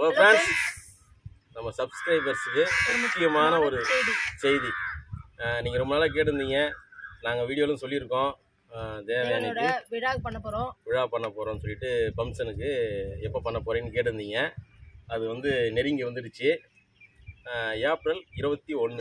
Hello friends, நம்ம சப்ஸ்கிரைபர்ஸுக்கு முக்கியமான ஒரு செய்தி. நீங்கள் ரொம்ப நாளாக கேட்டிருந்தீங்க, நாங்கள் வீடியோலும் சொல்லியிருக்கோம். தேவயானிக்கு விழா பண்ண போகிறோம்னு சொல்லிட்டு ஃபங்க்ஷனுக்கு எப்போ பண்ண போகிறேன்னு கேட்டிருந்தீங்க. அது வந்து நெருங்கி வந்துடுச்சு. ஏப்ரல் 21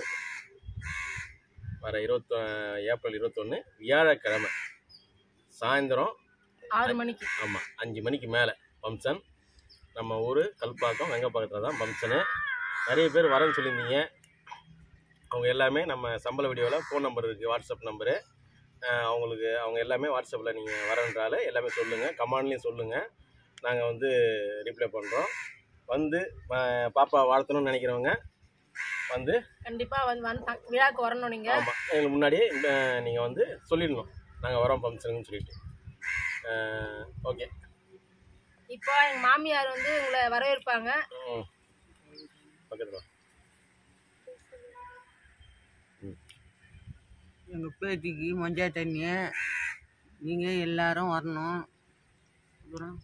வர ஏப்ரல் 21 வியாழக்கிழமை சாயந்தரம் 6 மணிக்கு. ஆமாம், 5 மணிக்கு மேலே ஃபங்க்ஷன். நம்ம ஊர் கல்பாக்கம் வெங்கப்பாக்கத்தில் தான் ஃபங்க்ஷனு. நிறைய பேர் வரேன்னு சொல்லியிருந்தீங்க. அவங்க எல்லாமே நம்ம சம்பள வீடியோவில் ஃபோன் நம்பர் இருக்குது, வாட்ஸ்அப் நம்பரு. அவங்க எல்லாமே வாட்ஸ்அப்பில் நீங்கள் வரன்றால எல்லாமே சொல்லுங்கள், கமெண்ட்லேயும் சொல்லுங்கள். நாங்கள் வந்து ரிப்ளை பண்ணுறோம். வந்து பாப்பா வாழ்த்தணும்னு நினைக்கிறவங்க வந்து கண்டிப்பாக விழாவுக்கு வரணும். நீங்கள் ஆமாம், எங்களுக்கு முன்னாடியே நீங்கள் வந்து சொல்லிடணும், நாங்கள் வரோம் ஃபங்க்ஷனுன்னு சொல்லிட்டு. ஓகே, இப்போ எங்கள் மாமியார் வந்து உங்களை வரவேற்பாங்க. பக்கத்தில் எங்கள் பேத்திக்கு மஞ்சள் தண்ணி நீங்கள் எல்லாரும் வரணும். அப்புறம்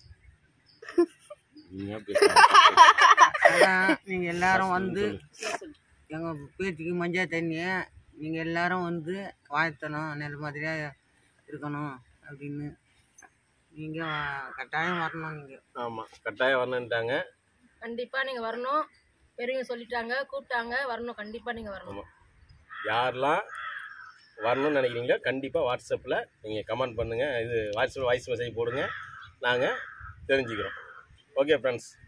நீங்கள் எல்லாரும் வந்து எங்கள் பேத்திக்கு மஞ்சள் தண்ணி நீங்கள் எல்லாரும் வந்து வாழ்த்தணும், நல்ல மாதிரியாக இருக்கணும் அப்படின்னு நீங்கள் கட்டாயம் வரணும். நீங்கள் ஆமாம், கட்டாயம் வரணுன்ட்டாங்க. கண்டிப்பாக நீங்கள் வரணும். பெரியவங்க சொல்லிட்டாங்க, கூப்பிட்டாங்க, வரணும். கண்டிப்பாக நீங்கள் வரணும். யாரெல்லாம் வரணும்னு நினைக்கிறீங்களோ கண்டிப்பாக வாட்ஸ்அப்பில் நீங்கள் கமெண்ட் பண்ணுங்கள். இது வாட்ஸ்அப்பில் வாய்ஸ் மெசேஜ் போடுங்க, நாங்கள் தெரிஞ்சுக்கிறோம். Okay friends.